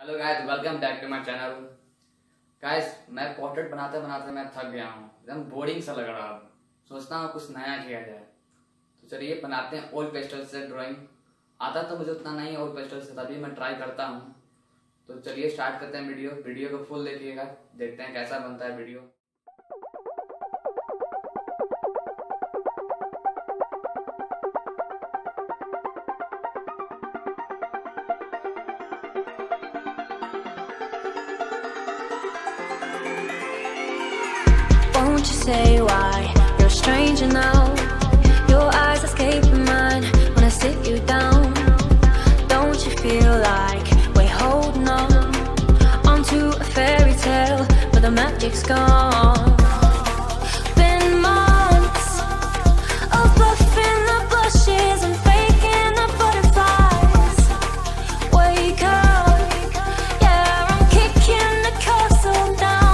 Hello guys, welcome back to my channel. Guys, मैं portrait बनाते बनाते मैं थक गया हूँ, एकदम बोरिंग सा लग रहा है। सोचता हूँ कुछ नया किया जाए, तो चलिए बनाते हैं ऑयल पेस्टल से ड्राइंग। आता तो मुझे उतना नहीं है ऑयल पेस्टल से, तभी मैं ट्राई करता हूँ। तो चलिए स्टार्ट करते हैं वीडियो को फुल देखिएगा, देखते हैं कैसा बनता है video. Won't you say why you're a stranger now? Your eyes escape mine when I sit you down. Don't you feel like we're holding on onto a fairy tale, but the magic's gone? Been months of bluffing the blushes and faking the butterflies. Wake up, yeah, I'm kicking the castle down.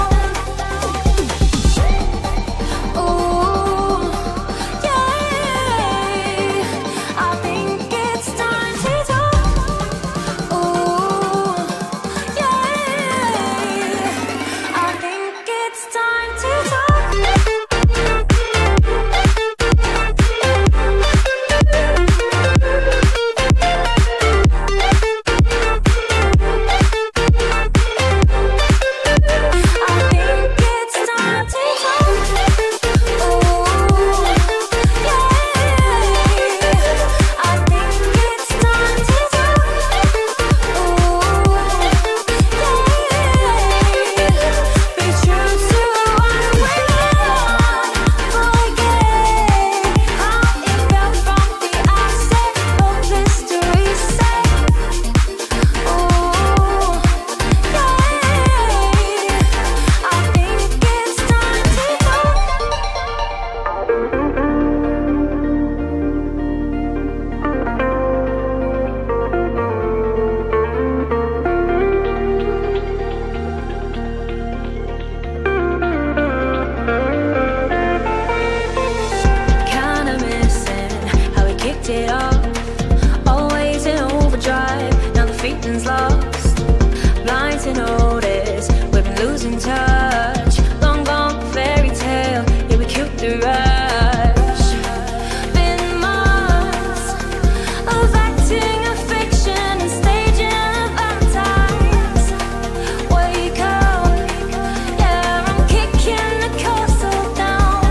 It off, always in overdrive. Now the feeling's lost, blind to notice we've been losing touch. Long gone fairy tale, yeah, we killed the rush. Been months of acting a fiction and staging a valentines. Wake up, yeah, I'm kicking the castle down.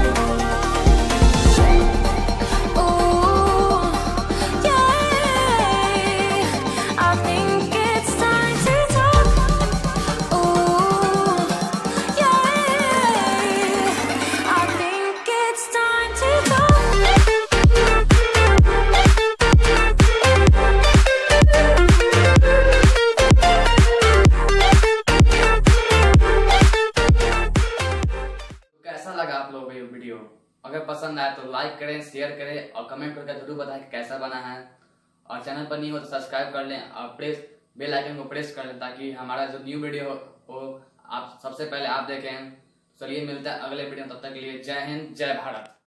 Ooh, कैसा लगा आप लोगों को ये video? अगर पसंद आए तो लाइक करें, शेयर करें और कमेंट करके जरूर बताएं कि कैसा बना है। और चैनल पर नहीं हो तो सब्सक्राइब कर लें और बेल आइकन को प्रेस कर लें, ताकि हमारा जो न्यू वीडियो हो आप सबसे पहले आप देखें। चलिए मिलता है अगले वीडियो में, तब तक के लिए जय हिंद, जय भारत।